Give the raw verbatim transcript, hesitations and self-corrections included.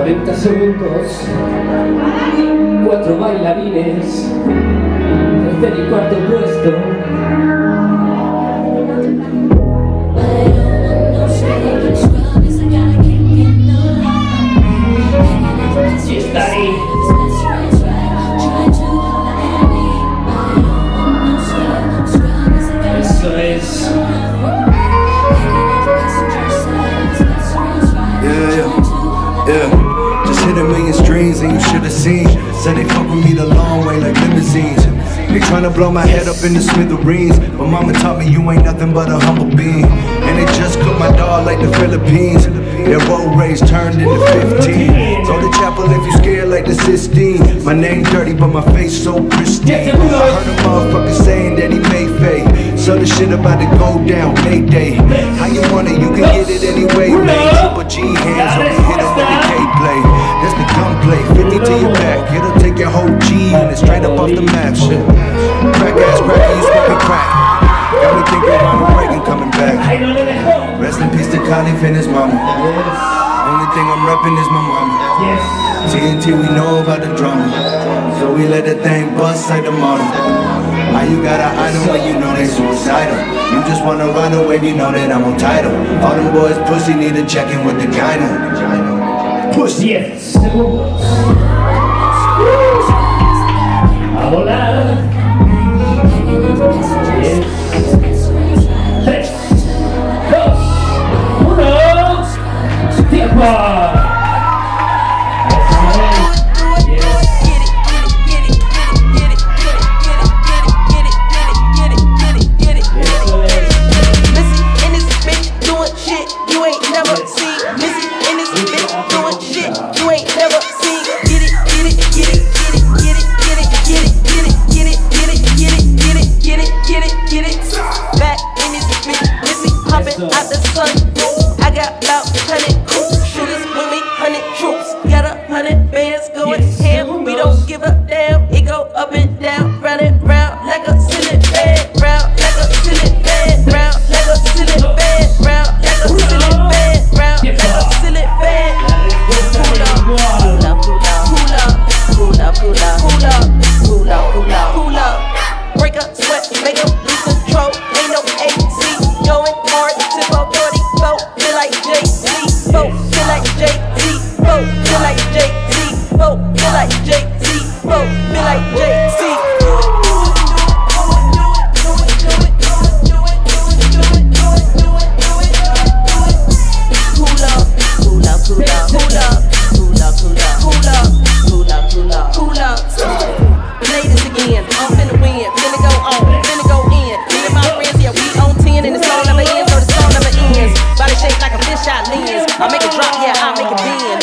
cuarenta segundos, cuatro bailarines, tercer y cuarto puesto. Y está ahí. Eso es. Yeah, just hit a million streams and you should've seen. Said they fuck with me the long way like limousines. They tryna blow my head up in the smithereens, but mama taught me you ain't nothing but a humble being. And they just cooked my dog like the Philippines. Their road race turned into fifteen. Go to chapel if you scared like the Sistine. My name dirty but my face so pristine. I heard a motherfucker saying that he made fake. So the shit about to go down, Mayday. How you want it, you can get it anyway, man. Triple G hands on the hit with the K play. That's the gunplay, fifty to your back. It'll take your whole G and it's straight up off the map, shit. Crack ass cracker, you smoking crack. Got me thinking Ronald Reagan coming back. Rest in peace to Khalif and his mama. Only thing I'm repping is my mama. T N T, we know about the drama, so we let that thing bust like the model. How you gotta hide them when you know they suicidal? You just wanna run away, you know that I'm on title. All them boys pussy need to check in with the gyno. Push diez segundos. A volar. diez, tres, dos, uno. Tiempo. Out the sun, I got about hundred shooters with me, hundred troops. Got a hundred bands going ham. We don't give a damn. It go up and down, round and round like a ceiling fan, round like a ceiling fan, round like a ceiling fan, round like a ceiling fan, round like a ceiling fan. Pull up, pull up, pull up, pull up, pull up, pull up, pull up, pull up. Break up, sweat, make them lose control. Ain't no A C going hard. Feel like J T, feel like J T, feel like J T, feel like J T, feel like J T. Pull up, pull up, pull up, pull up, pull up, pull up, pull up, pull up, pull up, pull up. Play this again, I'm finna win, finna go on, finna go in. Me and my friends, yeah, we on ten and it's all never ends, so the song never ends. Body shaped like a fish out lens. I make it drop, yeah, I make it bend.